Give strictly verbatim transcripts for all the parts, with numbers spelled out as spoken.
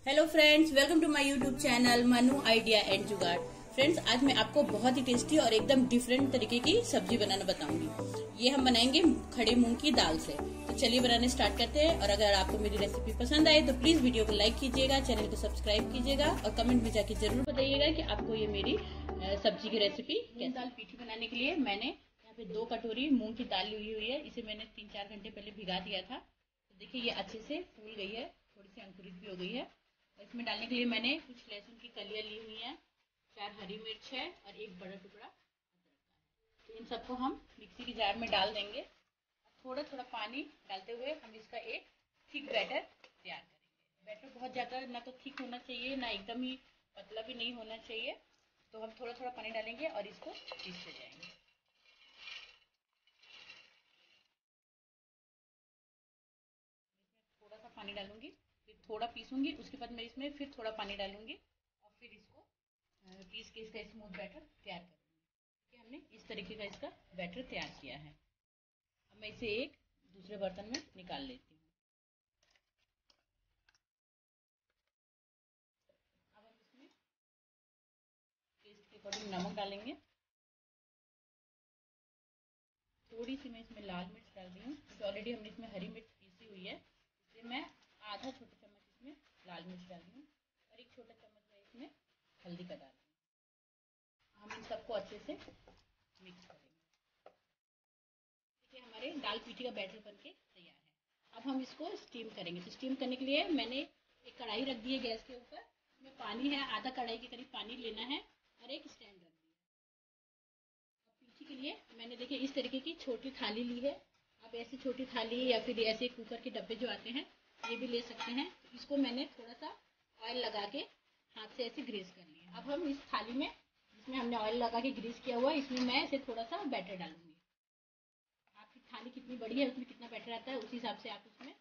Hello friends, welcome to my YouTube channel Manu idea and jugaad. Friends, आज मैं आपको बहुत ही टेस्टी और एकदम डिफरेंट तरीके की सब्जी बनाना बताऊंगी। ये हम बनाएंगे खड़े मूंग की दाल से। तो चलिए बनाने स्टार्ट करते हैं। और अगर आपको मेरी रेसिपी पसंद आए तो प्लीज वीडियो को लाइक कीजिएगा, चैनल को सब्सक्राइब कीजिएगा और कमेंट में जाके जरूर बताइएगा कि आपको ये मेरी सब्जी की रेसिपी कैसी। दाल पीठी बनाने के लिए मैंने यहाँ पे दो कटोरी मूंग की दाल ली हुई है। इसे मैंने तीन चार घंटे पहले भिगा दिया था। तो देखिए ये अच्छे से फूल गई है, थोड़ी सी अंकुरित भी हो गई है। इसमें डालने के लिए मैंने कुछ लहसुन की कलियां ली हुई हैं, चार हरी मिर्च है और एक बड़ा टुकड़ा अदरक का है। तो इन सबको हम मिक्सी की जार में डाल देंगे। थोड़ा थोड़ा पानी डालते हुए हम इसका एक थिक बैटर तैयार करेंगे। बैटर बहुत ज़्यादा ना तो थिक होना चाहिए, ना एकदम ही पतला भी नहीं होना चाहिए। तो हम थोड़ा थोड़ा पानी डालेंगे और इसको पीसते जाएंगे। थोड़ा सा पानी डालूंगी, फिर थोड़ा पीसूंगी, उसके बाद मैं इसमें फिर थोड़ा पानी डालूंगी और फिर इसको पीस के इसका स्मूथ बैटर तैयार करूंगी। हमने इस तरीके का इसका बैटर तैयार किया है। अब मैं इसे एक दूसरे बर्तन में निकाल लेती हूँ। अब हम इसमें टेस्ट के अकॉर्डिंग नमक डालेंगे। थोड़ी सी मैं इसमें लाल मिर्च डाल रही हूँ, क्योंकि ऑलरेडी हमने इसमें हरी मिर्च पीसी हुई है। इसलिए मैं आधा छोटा चम्मच इसमें लाल मिर्च डाल रही हूँ और एक छोटा चम्मच मैं इसमें हल्दी का डाल रही हूँ। हम इन सबको अच्छे से मिक्स करेंगे। देखिए हमारे दाल पीठी का बैटर बनके तैयार है। अब हम इसको स्टीम करेंगे। तो स्टीम करने के लिए मैंने एक कढ़ाई रख दी है गैस के ऊपर। इसमें पानी है, आधा कढ़ाई के करीब पानी लेना है और एक स्टैंड रख दिया। पीठी के लिए मैंने देखिए इस तरीके की छोटी थाली ली है। आप ऐसी छोटी थाली या फिर ऐसे कुकर के डब्बे जो आते हैं ये भी ले सकते हैं। तो इसको मैंने थोड़ा सा ऑयल लगा के हाथ से ऐसे ग्रीस कर लिया। अब हम इस थाली में जिसमें हमने ऑयल लगा के ग्रीस किया हुआ है, इसमें मैं ऐसे थोड़ा सा बैटर डालूंगी। आपकी थाली कितनी बड़ी है उसमें कितना बैटर आता है उस हिसाब से आप उसमें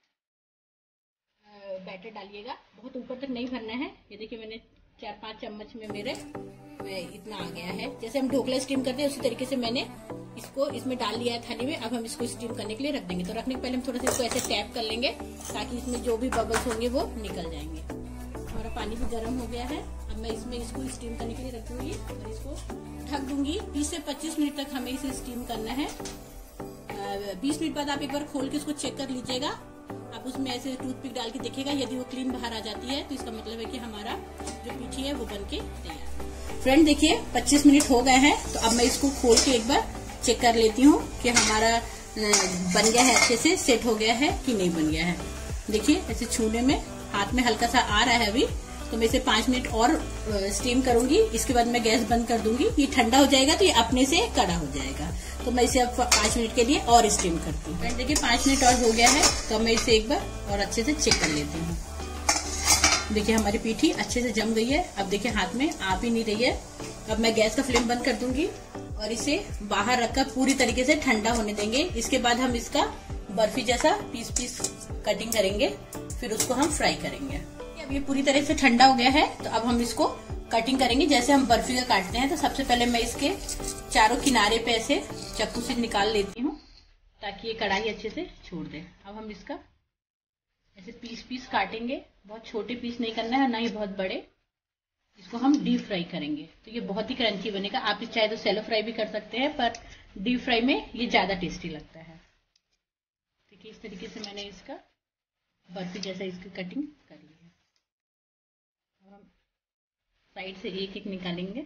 बैटर डालिएगा। बहुत ऊपर तक नहीं भरना है। ये देखिए मैंने चार पांच चम्मच में मेरे इतना आ गया है। जैसे हम ढोकला स्टीम करते हैं उसी तरीके से मैंने इसको इसमें डाल लिया है थाली में। अब हम इसको स्टीम करने के लिए रख देंगे। तो रखने के पहले हम थोड़ा सा इसको ऐसे टैप कर लेंगे ताकि इसमें जो भी बबल्स होंगे वो निकल जाएंगे। हमारा पानी भी गर्म हो गया है। अब मैं इसमें इसको स्टीम करने के लिए रख दूंगी और इसको ढक दूंगी। बीस से पच्चीस मिनट तक हमें इसे स्टीम करना है। बीस मिनट बाद आप एक बार खोल के उसको चेक कर लीजिएगा। आप उसमें ऐसे टूथपिक डाल के देखिएगा, यदि वो क्लीन बाहर आ जाती है तो इसका मतलब है कि हमारा जो पीठी है वो बनके तैयार। फ्रेंड देखिए पच्चीस मिनट हो गए हैं। तो अब मैं इसको खोल के एक बार चेक कर लेती हूँ कि हमारा बन गया है, अच्छे से सेट हो गया है कि नहीं बन गया है। देखिए ऐसे छूने में हाथ में हल्का सा आ रहा है अभी। तो मैं इसे पांच मिनट और स्टीम करूंगी। इसके बाद मैं गैस बंद कर दूंगी। ये ठंडा हो जाएगा तो ये अपने से कड़ा हो जाएगा। तो मैं इसे अब पांच मिनट के लिए और स्टीम करती हूँ। देखिए पांच मिनट और हो गया है। तो मैं इसे एक बार और अच्छे से चेक कर लेती हूँ। देखिए हमारी पीठी अच्छे से जम गई है। अब देखिए हाथ में आ भी नहीं रही है। अब मैं गैस का फ्लेम बंद कर दूंगी और इसे बाहर रखकर पूरी तरीके से ठंडा होने देंगे। इसके बाद हम इसका बर्फी जैसा पीस पीस कटिंग करेंगे, फिर उसको हम फ्राई करेंगे। अब ये पूरी तरह से ठंडा हो गया है। तो अब हम इसको कटिंग करेंगे जैसे हम बर्फी का काटते हैं। तो सबसे पहले मैं इसके चारों किनारे पे ऐसे चाकू से निकाल लेती हूँ ताकि ये कढ़ाई अच्छे से छोड़ दे। अब हम इसका ऐसे पीस पीस काटेंगे। बहुत छोटे पीस नहीं करना है, ना ही बहुत बड़े। इसको हम डीप फ्राई करेंगे तो ये बहुत ही क्रंची बनेगा। आप चाहे तो सेलो फ्राई भी कर सकते हैं, पर डीप फ्राई में ये ज्यादा टेस्टी लगता है। देखिए इस तरीके से मैंने इसका बर्फी जैसा इसकी कटिंग कर ली है। और हम साइड से एक एक निकालेंगे।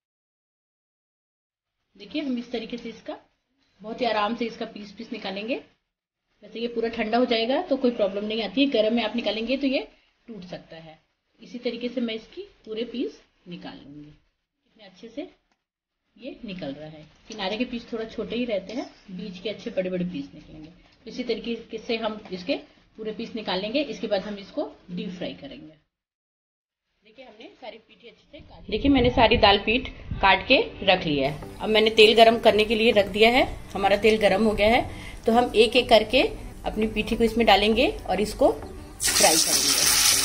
देखिए हम इस तरीके से इसका बहुत ही आराम से इसका पीस पीस निकालेंगे। वैसे ये पूरा ठंडा हो जाएगा तो कोई प्रॉब्लम नहीं आती है। गर्म में आप निकालेंगे तो ये टूट सकता है। इसी तरीके से मैं इसकी पूरे पीस निकाल लूंगी। कितने अच्छे से ये निकल रहा है। किनारे के पीस थोड़ा छोटे ही रहते हैं, बीच के अच्छे बड़े बड़े पीस निकलेंगे। इसी तरीके से हम इसके पूरे पीस निकाल लेंगे। इसके बाद हम इसको डीप फ्राई करेंगे। देखिए हमने सारी पीठी अच्छे से काट देखिए मैंने सारी दाल पीठ काट के रख लिया है। अब मैंने तेल गरम करने के लिए रख दिया है। हमारा तेल गरम हो गया है। तो हम एक एक करके अपनी पीठी को इसमें डालेंगे और इसको फ्राई करेंगे।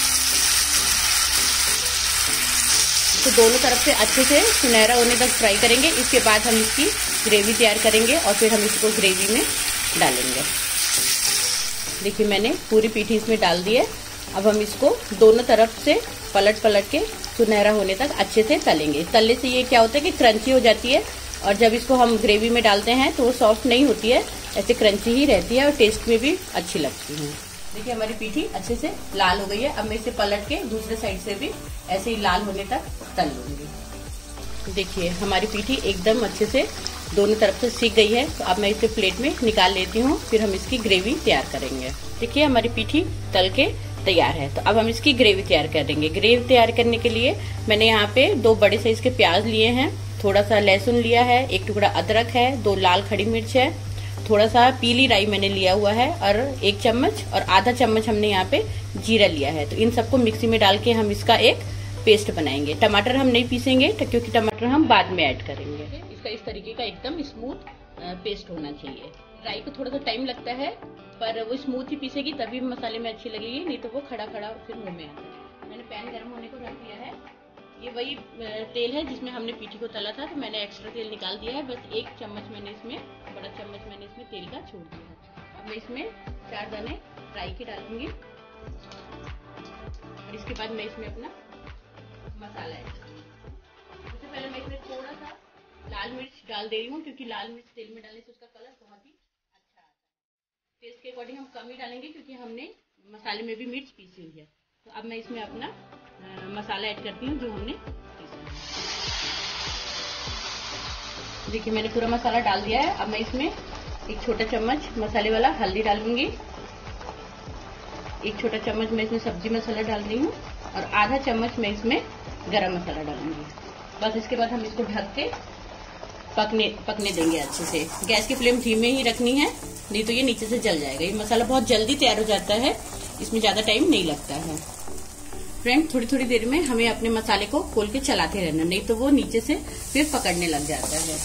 तो दोनों तरफ से अच्छे से सुनहरा होने तक फ्राई करेंगे। इसके बाद हम इसकी ग्रेवी तैयार करेंगे और फिर हम इसको ग्रेवी में डालेंगे। देखिए मैंने पूरी पीठी इसमें डाल दी है। अब हम इसको दोनों तरफ से पलट पलट के सुनहरा होने तक अच्छे से तलेंगे। तलने से ये क्या होता है कि क्रंची हो जाती है, और जब इसको हम ग्रेवी में डालते हैं तो वो सॉफ्ट नहीं होती है, ऐसे क्रंची ही रहती है और टेस्ट में भी अच्छी लगती है। देखिए हमारी पीठी अच्छे से लाल हो गई है। अब मैं इसे पलट के दूसरे साइड से भी ऐसे ही लाल होने तक तल लूंगी। देखिए हमारी पीठी एकदम अच्छे से दोनों तरफ से सीख गई है। तो अब मैं इसे प्लेट में निकाल लेती हूँ, फिर हम इसकी ग्रेवी तैयार करेंगे। देखिए हमारी पीठी तल के तैयार है। तो अब हम इसकी ग्रेवी तैयार करेंगे। ग्रेवी तैयार करने के लिए मैंने यहाँ पे दो बड़े साइज के प्याज लिए हैं, थोड़ा सा लहसुन लिया है, एक टुकड़ा अदरक है, दो लाल खड़ी मिर्च है, थोड़ा सा पीली राई मैंने लिया हुआ है, और एक चम्मच और आधा चम्मच हमने यहाँ पे जीरा लिया है। तो इन सबको मिक्सी में डाल के हम इसका एक पेस्ट बनाएंगे। टमाटर हम नहीं पीसेंगे क्योंकि टमाटर हम बाद में ऐड करेंगे। इसका इस तरीके का एकदम स्मूथ पेस्ट होना चाहिए। राई को थोड़ा सा टाइम लगता है, पर वो स्मूथ ही पीसेगी तभी मसाले में अच्छी लगेगी, नहीं तो वो खड़ा खड़ा फिर मुंह में आता है। मैंने पैन गर्म होने को रख दिया है। ये वही तेल है जिसमें हमने पीठी को तला था, तो मैंने एक्स्ट्रा तेल निकाल दिया है। बस एक चम्मच मैंने इसमें, बड़ा चम्मच मैंने इसमें तेल का छोड़ दिया है। अब मैं इसमें चार दाने राई के डालूंगी, और इसके बाद मैं इसमें अपना मसाला ऐड करूंगी। सबसे पहले मैं इसमें थोड़ा सा लाल मिर्च डाल दे रही हूँ, क्योंकि लाल मिर्च तेल में डालने से उसका कलर बहुत ही अच्छा आता है। टेस्ट के अकॉर्डिंग हम कम ही डालेंगे, क्योंकि हमने मसाले में भी मिर्च पीसी हुई है। तो अब मैं इसमें अपना आ, मसाला ऐड करती हूँ जो हमने पीसा है। देखिए मैंने पूरा मसाला डाल दिया है। अब मैं इसमें एक छोटा चम्मच मसाले वाला हल्दी डालूंगी, एक छोटा चम्मच मैं इसमें सब्जी मसाला डाल रही हूँ, और आधा चम्मच मैं इसमें गरम मसाला डालूंगी। बस इसके बाद हम इसको ढक के पकने पकने देंगे अच्छे से। गैस की फ्लेम धीमे ही रखनी है, नहीं तो ये नीचे से जल जाएगा। ये मसाला बहुत जल्दी तैयार हो जाता है, इसमें ज्यादा टाइम नहीं लगता है। फ्रेंड थोड़ी थोड़ी देर में हमें अपने मसाले को खोल के चलाते रहना, नहीं तो वो नीचे से फिर पकड़ने लग जाता है।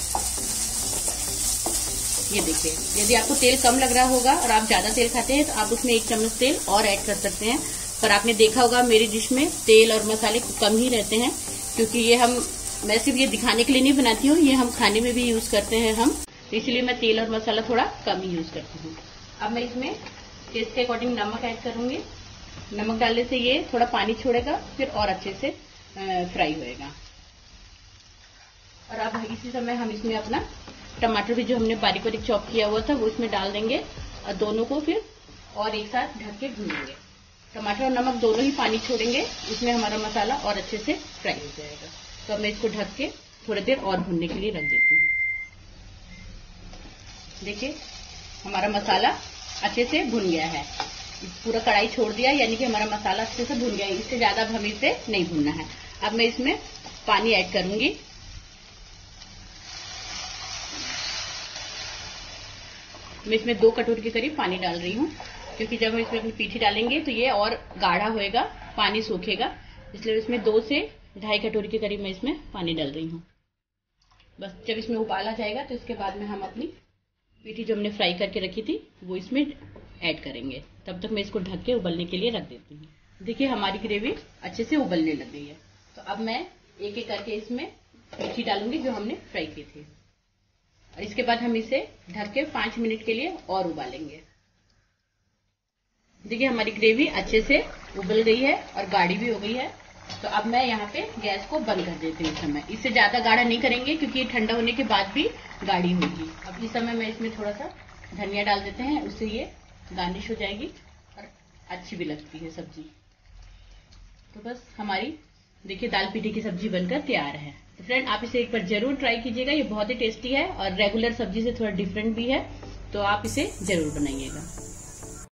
ये देखिए, यदि आपको तेल कम लग रहा होगा और आप ज्यादा तेल खाते हैं तो आप उसमें एक चम्मच तेल और ऐड कर सकते हैं। पर आपने देखा होगा मेरी डिश में तेल और मसाले कम ही रहते हैं, क्योंकि ये हम, मैं सिर्फ ये दिखाने के लिए नहीं बनाती हूँ, ये हम खाने में भी यूज करते हैं हम, तो इसलिए मैं तेल और मसाला थोड़ा कम ही यूज करती हूँ। अब मैं इसमें टेस्ट के अकॉर्डिंग नमक ऐड करूंगी। नमक डालने से ये थोड़ा पानी छोड़ेगा, फिर और अच्छे से फ्राई होएगा। और अब इसी समय हम इसमें अपना टमाटर भी जो हमने बारीक बारीक चॉप किया हुआ था वो इसमें डाल देंगे, और दोनों को फिर और एक साथ ढक के भूनेंगे। टमाटर और नमक दोनों ही पानी छोड़ेंगे, इसमें हमारा मसाला और अच्छे से फ्राई हो जाएगा। तो अब मैं इसको ढक के थोड़ी देर और भूनने के लिए रख देती हूँ। देखिए हमारा मसाला अच्छे से भुन गया है, पूरा कढ़ाई छोड़ दिया, यानी कि हमारा मसाला अच्छे से भुन गया है। इससे ज्यादा अब हमें इसे नहीं भुनना है। अब मैं इसमें पानी ऐड करूंगी। मैं इसमें दो कटोरी के करीब पानी डाल रही हूँ, क्योंकि जब हम इसमें अपनी पीठी डालेंगे तो ये और गाढ़ा होएगा, पानी सूखेगा, इसलिए इसमें दो से ढाई कटोरी के करीब मैं इसमें पानी डाल रही हूँ। बस जब इसमें उबाल आ जाएगा तो इसके बाद में हम अपनी पीठी जो हमने फ्राई करके रखी थी वो इसमें ऐड करेंगे। तब तक मैं इसको ढक के उबलने के लिए रख देती हूँ। देखिए हमारी ग्रेवी अच्छे से उबलने लग गई है। तो अब मैं एक एक करके इसमें पीठी डालूंगी जो हमने फ्राई की थी, और इसके बाद हम इसे ढक के पांच मिनट के लिए और उबालेंगे। देखिए हमारी ग्रेवी अच्छे से उबल गई है और गाढ़ी भी हो गई है। तो अब मैं यहाँ पे गैस को बंद कर देती हूँ। इस समय इससे ज्यादा गाढ़ा नहीं करेंगे, क्योंकि ये ठंडा होने के बाद भी गाढ़ी होगी। अब इस समय मैं इसमें थोड़ा सा धनिया डाल देते हैं, उससे ये गार्निश हो जाएगी और अच्छी भी लगती है सब्जी। तो बस हमारी देखिए दाल पीठी की सब्जी बनकर तैयार है। तो फ्रेंड आप इसे एक बार जरूर ट्राई कीजिएगा, ये बहुत ही टेस्टी है और रेगुलर सब्जी से थोड़ा डिफरेंट भी है, तो आप इसे जरूर बनाइएगा।